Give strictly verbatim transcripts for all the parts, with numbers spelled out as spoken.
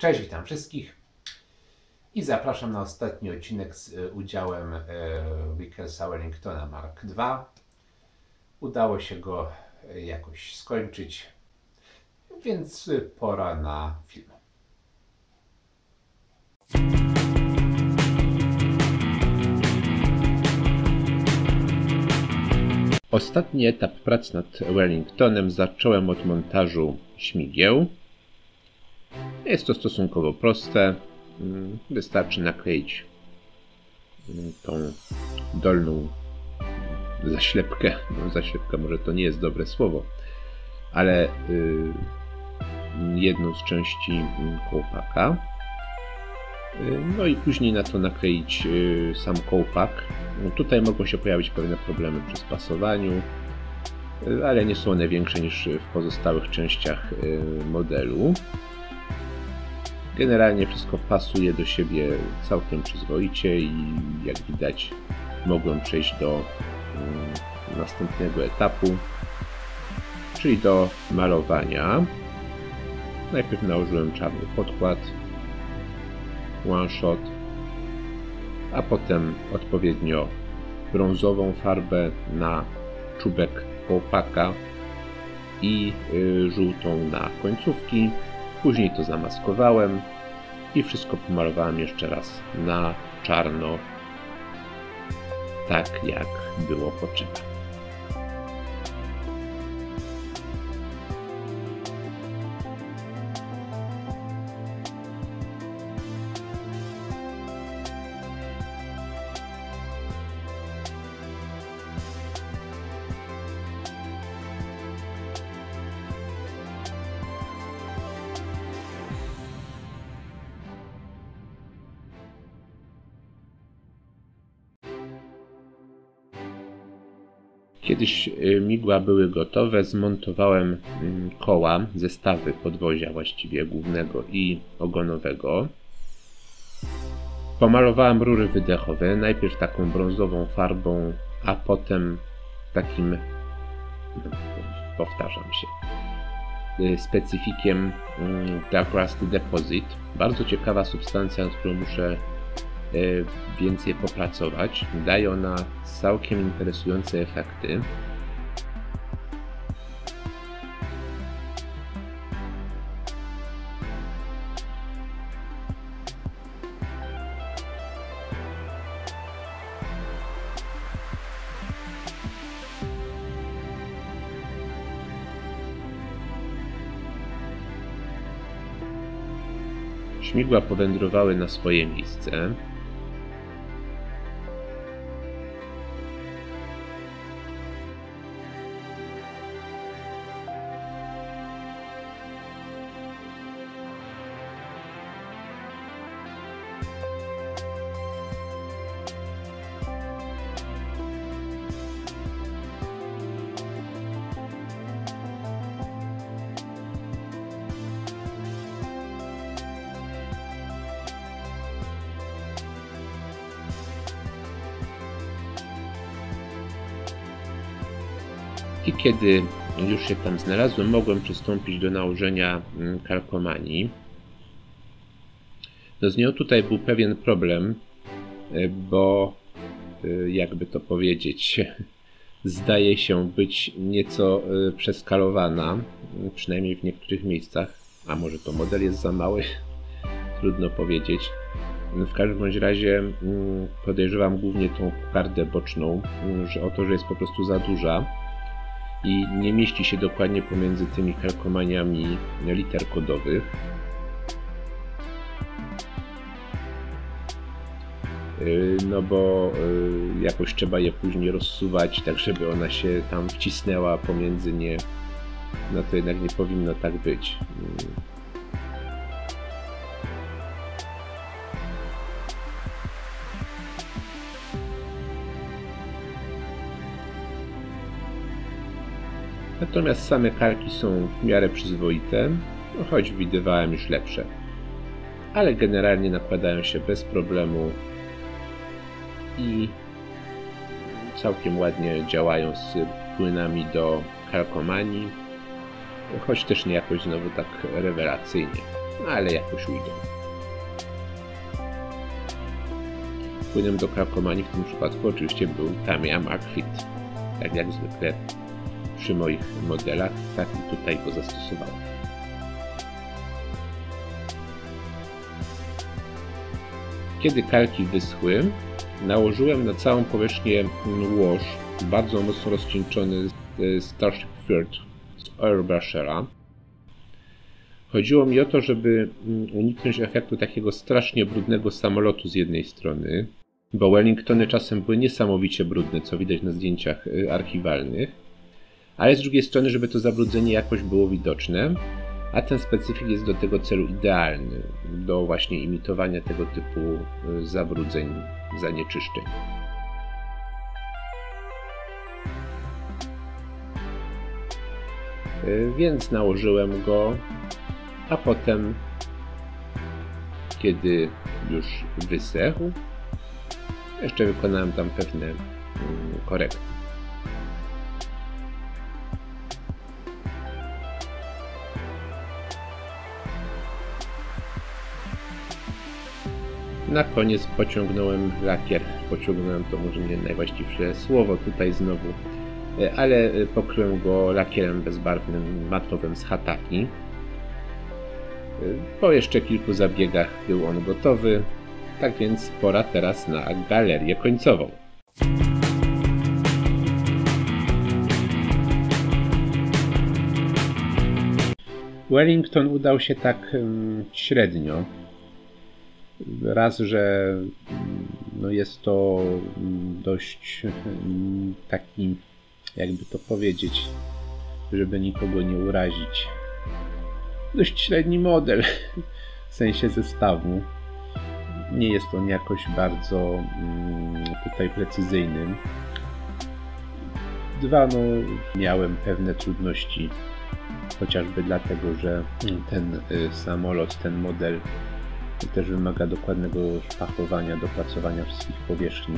Cześć, witam wszystkich i zapraszam na ostatni odcinek z udziałem Vickersa Wellingtona Mark dwa. Udało się go jakoś skończyć, więc pora na film. Ostatni etap prac nad Wellingtonem zacząłem od montażu śmigieł. Jest to stosunkowo proste. Wystarczy nakleić tą dolną zaślepkę. No, zaślepka może to nie jest dobre słowo, ale yy, jedną z części kołpaka. Yy, no i później na to nakleić yy, sam kołpak. No, tutaj mogą się pojawić pewne problemy przy spasowaniu, yy, ale nie są one większe niż w pozostałych częściach yy, modelu. Generalnie wszystko pasuje do siebie całkiem przyzwoicie i jak widać mogłem przejść do um, następnego etapu, czyli do malowania. Najpierw nałożyłem czarny podkład, one shot, a potem odpowiednio brązową farbę na czubek kołpaka i y, żółtą na końcówki. Później to zamaskowałem i wszystko pomalowałem jeszcze raz na czarno, tak jak było potrzeba. Kiedyś migła były gotowe, zmontowałem koła, zestawy podwozia właściwie głównego i ogonowego. Pomalowałem rury wydechowe, najpierw taką brązową farbą, a potem takim, powtarzam się, specyfikiem Dark Rusty Deposit. Bardzo ciekawa substancja, nad którą muszę więcej popracować. Daje ona całkiem interesujące efekty. Śmigła powędrowały na swoje miejsce. I kiedy już się tam znalazłem, mogłem przystąpić do nałożenia kalkomanii. No z nią tutaj był pewien problem, bo jakby to powiedzieć, zdaje się być nieco przeskalowana, przynajmniej w niektórych miejscach, a może to model jest za mały, trudno powiedzieć. W każdym bądź razie podejrzewam głównie tą kokardę boczną, że o to, że jest po prostu za duża i nie mieści się dokładnie pomiędzy tymi kalkomaniami liter kodowych. No bo jakoś trzeba je później rozsuwać, tak żeby ona się tam wcisnęła pomiędzy nie. No to jednak nie powinno tak być. Natomiast same kalki są w miarę przyzwoite, no choć widywałem już lepsze. Ale generalnie nakładają się bez problemu i całkiem ładnie działają z płynami do kalkomanii, choć też nie jakoś znowu tak rewelacyjnie. no ale jakoś ujdą. Płynem do kalkomanii w tym przypadku oczywiście był Tamiya Mark V. Tak jak zwykle przy moich modelach, tak i tutaj go zastosowałem. Kiedy kalki wyschły, nałożyłem na całą powierzchnię wash bardzo mocno rozcieńczony Starship Fjord z Airbrushera. Chodziło mi o to, żeby uniknąć efektu takiego strasznie brudnego samolotu z jednej strony, bo Wellingtony czasem były niesamowicie brudne, co widać na zdjęciach archiwalnych, ale z drugiej strony, żeby to zabrudzenie jakoś było widoczne, a ten specyfik jest do tego celu idealny, do właśnie imitowania tego typu zabrudzeń, zanieczyszczeń. Więc nałożyłem go, a potem, kiedy już wysechł, jeszcze wykonałem tam pewne korekty. Na koniec pociągnąłem lakier, pociągnąłem to może nie najwłaściwsze słowo tutaj znowu, ale pokryłem go lakierem bezbarwnym, matowym z Hataki. Po jeszcze kilku zabiegach był on gotowy, tak więc pora teraz na galerię końcową. Wellington udał się tak um, średnio. Raz, że no jest to dość um, taki, jakby to powiedzieć, żeby nikogo nie urazić, dość średni model w sensie zestawu. Nie jest on jakoś bardzo um, tutaj precyzyjny. Dwa, no miałem pewne trudności, chociażby dlatego, że ten y, samolot, ten model też wymaga dokładnego szpachowania, dopracowania wszystkich powierzchni.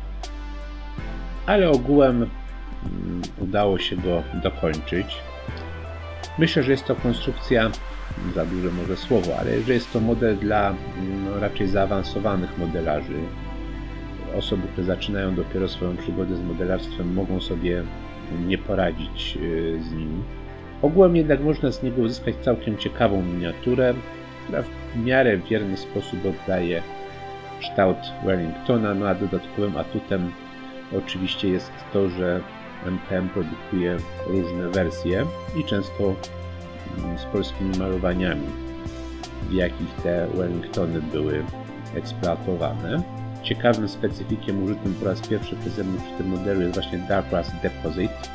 Ale ogółem um, udało się go dokończyć. Myślę, że jest to konstrukcja, za duże może słowo, ale że jest to model dla no, raczej zaawansowanych modelarzy. Osoby, które zaczynają dopiero swoją przygodę z modelarstwem, mogą sobie nie poradzić yy, z nim. Ogółem jednak można z niego uzyskać całkiem ciekawą miniaturę, która w miarę wierny sposób oddaje kształt Wellingtona, no a dodatkowym atutem oczywiście jest to, że M K M produkuje różne wersje i często z polskimi malowaniami, w jakich te Wellingtony były eksploatowane. Ciekawym specyfikiem użytym po raz pierwszy przeze mnie przy tym modelu jest właśnie Dark Rust Deposit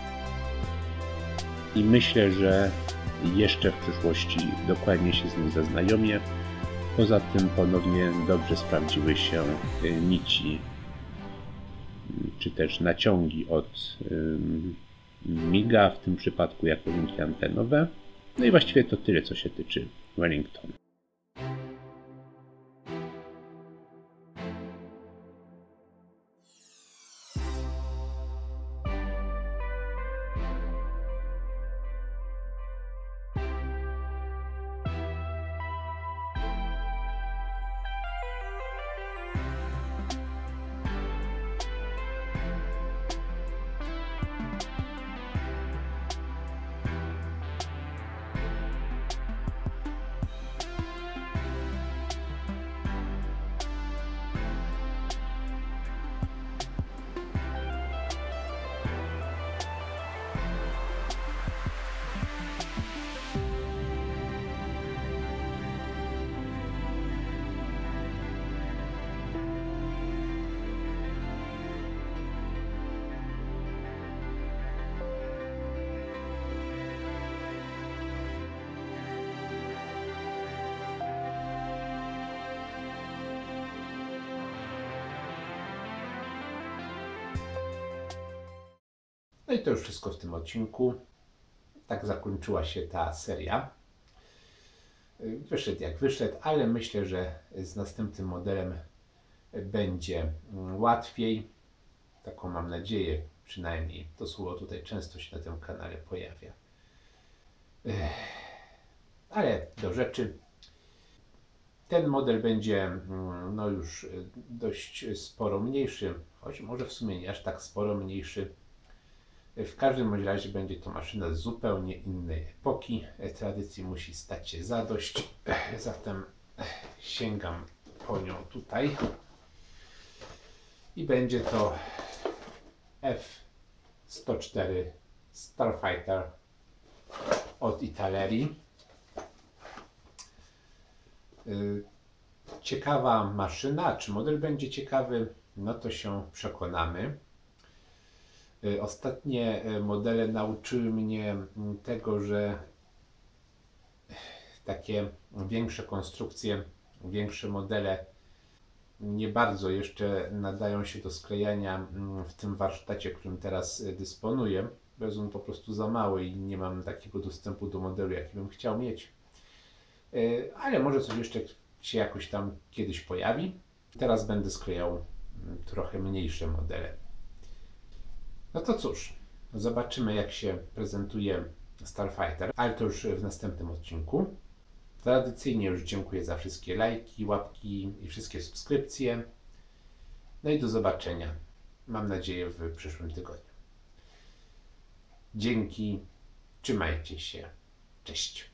i myślę, że jeszcze w przyszłości dokładnie się z nim zaznajomię. Poza tym ponownie dobrze sprawdziły się nici czy też naciągi od miga, w tym przypadku jako linki antenowe. No i właściwie to tyle, co się tyczy Wellington. No i to już wszystko w tym odcinku. Tak zakończyła się ta seria. Wyszedł jak wyszedł, ale myślę, że z następnym modelem będzie łatwiej. Taką mam nadzieję, przynajmniej. To słowo tutaj często się na tym kanale pojawia. Ale do rzeczy. Ten model będzie mm, no już dość sporo mniejszy, choć może w sumie nie aż tak sporo mniejszy. W każdym bądź razie będzie to maszyna z zupełnie innej epoki. Tradycji musi stać się zadość, zatem sięgam po nią tutaj. I będzie to F sto cztery Starfighter od Italeri. Ciekawa maszyna, czy model będzie ciekawy, no to się przekonamy. Ostatnie modele nauczyły mnie tego, że takie większe konstrukcje, większe modele nie bardzo jeszcze nadają się do sklejania w tym warsztacie, którym teraz dysponuję. Jest on po prostu za mały i nie mam takiego dostępu do modelu, jaki bym chciał mieć. Ale może coś jeszcze się jakoś tam kiedyś pojawi. Teraz będę sklejał trochę mniejsze modele. No to cóż, zobaczymy, jak się prezentuje Starfighter, ale to już w następnym odcinku. Tradycyjnie już dziękuję za wszystkie lajki, łapki i wszystkie subskrypcje. No i do zobaczenia, mam nadzieję, w przyszłym tygodniu. Dzięki, trzymajcie się, cześć.